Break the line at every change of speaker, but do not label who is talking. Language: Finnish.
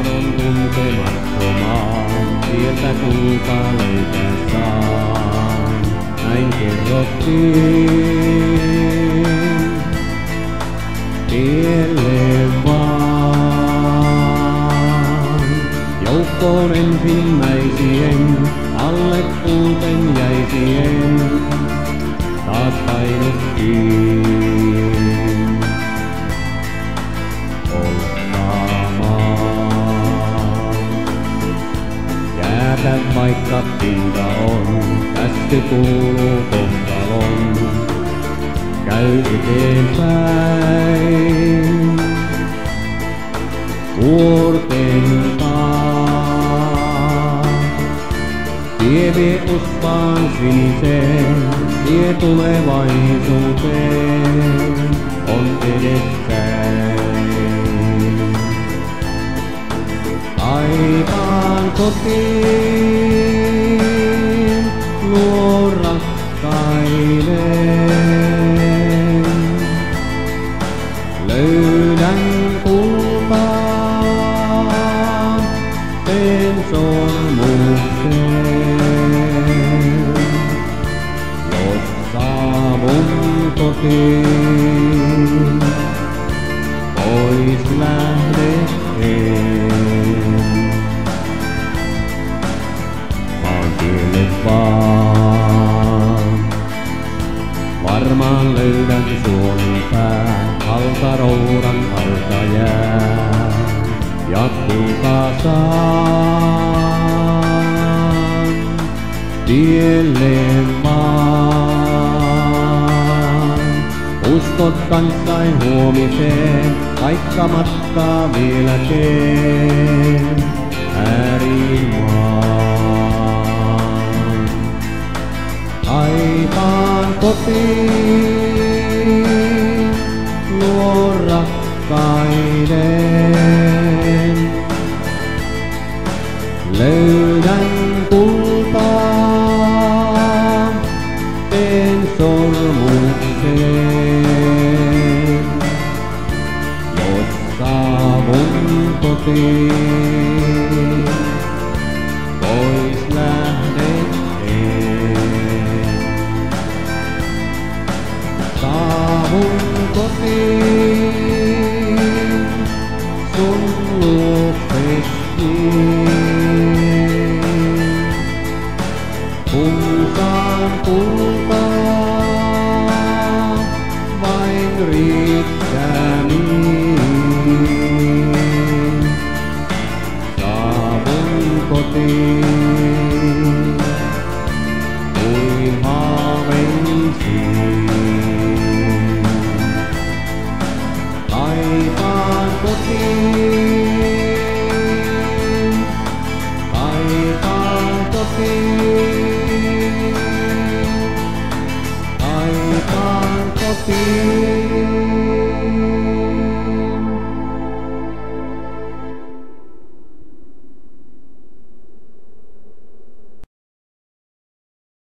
mahdon tuntemattomaan, sieltä kulta löytää saan. Näin kerrottiin, tielle vaan. Joukkoon ensimmäisien, alle kuuten jäisien, taas painuttiin ottamaan. Jäätä vaikka pinta on, käsky kuuluu kohtalon. Käy eteenpäin vuorten taa. Tie vie usvaan siniseen, tie tulevaisuuteen on edessäin. Taivaan kotiin luo rakkainen. Löydän kultaa, teen sormuksen. Jos saavun kotiin, pois lähdettiin. Maantielle vaan, varmaan löydän Suomen pään. Altaroudan alta jää ja kultaa saan tielleen vaan. Uskot kanssain huomiseen, vaikka matkaa vielä teen äärimaan. Taivaan kotiin luo rakkaiden. Löydän kultaa, teen sormuksen. Jos saavun kotiin, pois lähdettiin. Saavun kotiin, sun luoksesi.